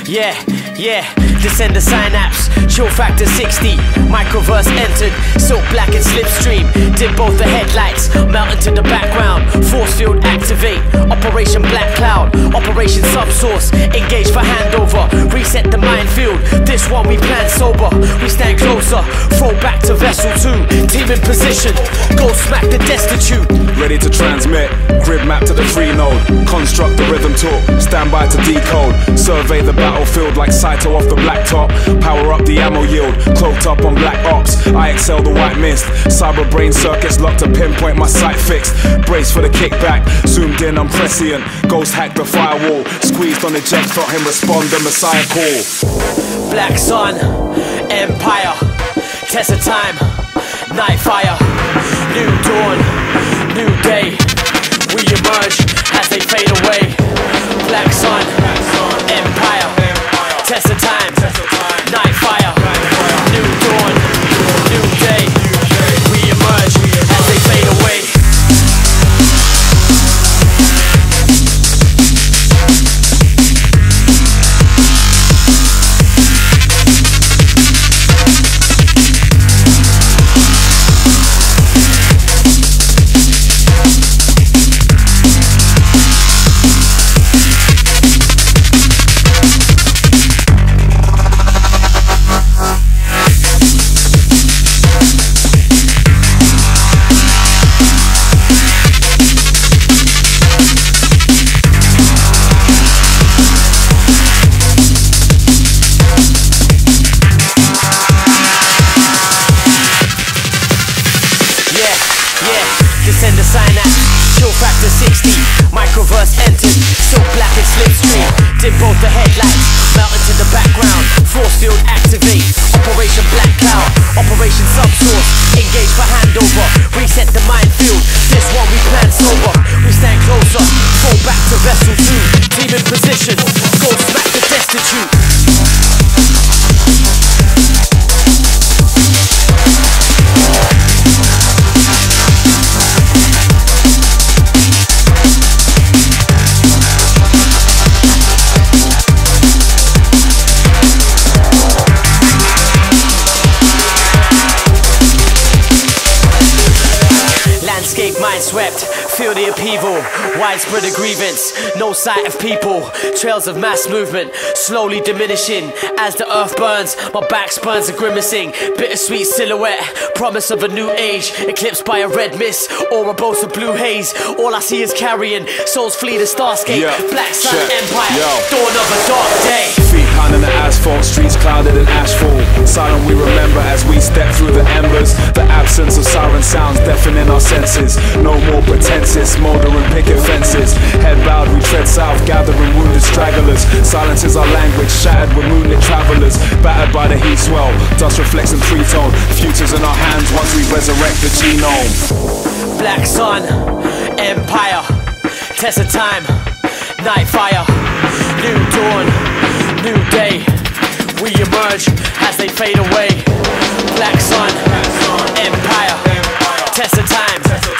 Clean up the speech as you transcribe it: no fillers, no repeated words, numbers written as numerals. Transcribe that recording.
Yeah, descend the synapse, chill factor 60, microverse entered, silk black and slipstream, dim both the headlights, melt into the background, force field activate, operation black cloud, operation subsource, engage for handover, reset the minefield, this one we plan sober, we stand closer, throw back to vessel 2, team in position, go smack the destitute. Ready to transmit, grid map to the free node, construct the rhythm talk, stand by to decode, survey the battlefield like Saito off the blacktop, power up the ammo yield, cloaked up on black ops, I excel the white mist, cyber brain circuits locked to pinpoint my sight fixed, brace for the kickback, zoomed in I'm prescient, ghost hack the firewall, squeezed on eject, thought him respond the messiah call. Black sun, empire, test of time, night fire, new dawn, new day, we emerge as they fade away. Black sun, empire, test of time, night fire, new dawn, new day, we emerge as they fade away. Descend the synapse, chill factor 60, microverse entered, silk black and slipstream, dim both the headlights, melt into the background, force field activate, operation black cloud, operation subsource, engage for handover, reset the minefield, this one we plan sober, we stand closer, fall back to vessel 2, team in position, go smack the destitute. Landscape mind swept, feel the upheaval, widespread a grievance, no sight of people, trails of mass movement, slowly diminishing, as the earth burns, my back spurns are grimacing, bittersweet silhouette, promise of a new age, eclipsed by a red mist, or a boast of blue haze, all I see is carrion, souls flee the starscape, black sun empire, dawn of a dark day. Feet pounding the asphalt, streets clouded in ashfall, silent we remember as we step through the embers, the absence of siren sounds deafening our senses, no more pretenses, smouldering picket fences, head bowed we tread south, gathering wounded stragglers, silence is our language, shattered with moonlit travelers, battered by the heat swell, dust reflects in three-tone, futures in our hands once we resurrect the genome. Black sun, empire, test of time, night fire, new dawn, new day, we emerge as they fade away. Black sun, empire, test of time.